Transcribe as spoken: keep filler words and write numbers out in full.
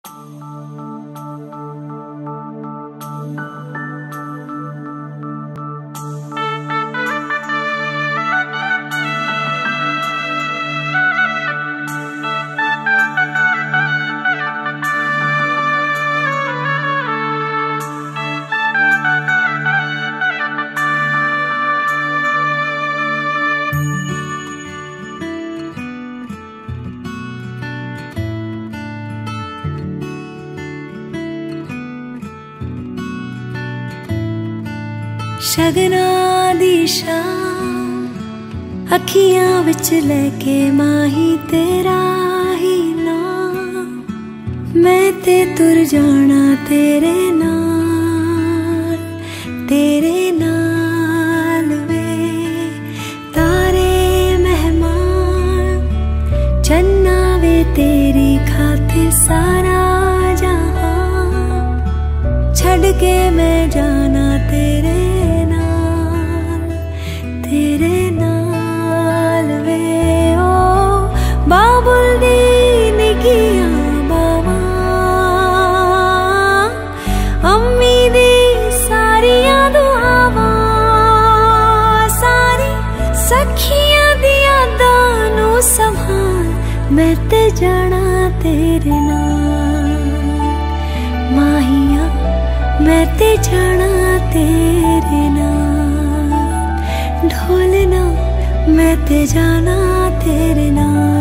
शगना दी शाम अखियां विच लेके माही तेरा ही नाम, मैं ते तुर जाना तेरे नाल, तेरे नाल वे तारे मेहमान, चन्ना वे तेरी खातिर सारा जहां, छड़ के मैं जाना तेरे तेरे नाल वे ओ बाबुल दी निकियां बावा, अम्मी दी सारियां दुआवां, सारी सखियां दी यादां नू संभाल, मैं ते जाना तेरे नाल माहिया, मैं ते जाना तेरे नाल ढोलना, मैं ते जाना तेरे नाल।